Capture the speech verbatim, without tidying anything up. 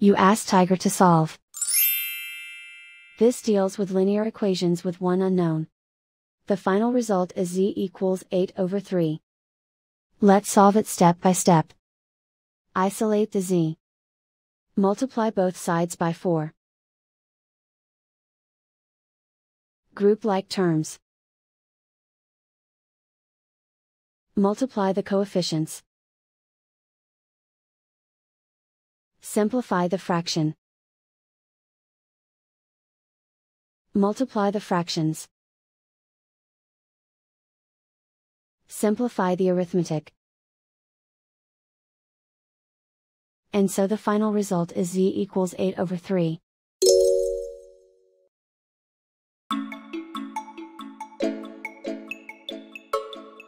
You ask Tiger to solve. This deals with linear equations with one unknown. The final result is z equals eight over three. Let's solve it step by step. Isolate the z. Multiply both sides by four. Group like terms. Multiply the coefficients. Simplify the fraction. Multiply the fractions. Simplify the arithmetic. And so the final result is z equals eight over three.